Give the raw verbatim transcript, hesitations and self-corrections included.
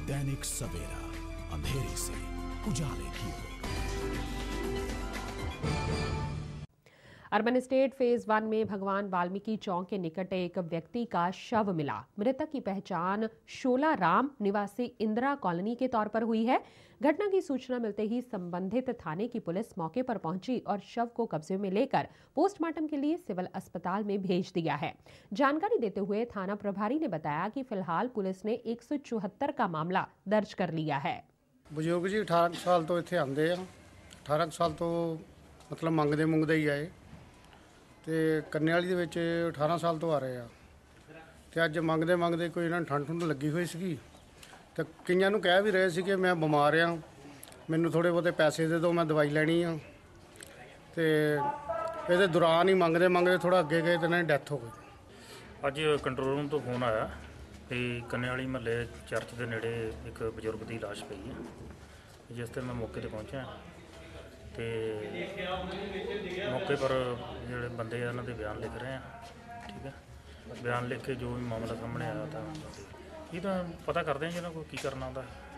दैनिक सवेरा, अंधेरे से उजाले की ओर। अर्बन एस्टेट फेज वन में भगवान वाल्मीकि चौक के निकट एक व्यक्ति का शव मिला। मृतक की पहचान शोला राम निवासी इंदिरा कॉलोनी के तौर पर हुई है। घटना की सूचना मिलते ही संबंधित थाने की पुलिस मौके पर पहुंची और शव को कब्जे में लेकर पोस्टमार्टम के लिए सिविल अस्पताल में भेज दिया है। जानकारी देते हुए थाना प्रभारी ने बताया कि फिलहाल पुलिस ने एक सौ चौहत्तर का मामला दर्ज कर लिया है। बुजुर्ग जी अठारह साल तो इत्थे आंदे आ, अठारह साल तो मतलब मंगदे मुंगदे ही आए ਤੇ ਕੰਨੇ ਵਾਲੀ ਦੇ ਵਿੱਚ ਅਠਾਰਾਂ ਸਾਲ ਤੋਂ ਆ ਰਹੇ ਆ ਤੇ ਅੱਜ ਮੰਗਦੇ ਮੰਗਦੇ ਕੋਈ ਇਹਨਾਂ ਨੂੰ ਠੰਡ ਠੁੰਡ ਲੱਗੀ ਹੋਈ ਸੀਗੀ ਤੇ ਕਈਆਂ ਨੂੰ ਕਹਿ ਵੀ ਰਹੇ ਸੀ ਕਿ ਮੈਂ ਬਿਮਾਰ ਆ, ਮੈਨੂੰ ਥੋੜੇ ਬਹੁਤੇ ਪੈਸੇ ਦੇ ਦਿਓ, ਮੈਂ ਦਵਾਈ ਲੈਣੀ ਆ। ਤੇ ਇਹਦੇ ਦੌਰਾਨ ਹੀ ਮੰਗਦੇ ਮੰਗਦੇ ਥੋੜਾ ਅੱਗੇ ਗਏ ਤੇ ਇਹਨਾਂ ਦੀ ਡੈਥ ਹੋ ਗਈ। ਅੱਜ ਕੰਟਰੋਲ ਰੂਮ ਤੋਂ ਫੋਨ ਆਇਆ ਕਿ ਕੰਨੇ ਵਾਲੀ ਮਹੱਲੇ ਚਰਚ ਦੇ ਨੇੜੇ ਇੱਕ ਬਜ਼ੁਰਗ ਦੀ ਲਾਸ਼ ਪਈ ਹੈ, ਜਿਸ ਤੇ ਮੈਂ ਮੌਕੇ ਤੇ ਪਹੁੰਚਿਆ ਤੇ मौके पर जोड़े बंदे उन्होंने बयान लिख रहे हैं। ठीक है, बयान लिख के जो भी मामला सामने आया था ये तो पता करते हैं जिन्होंने को की करना होता है।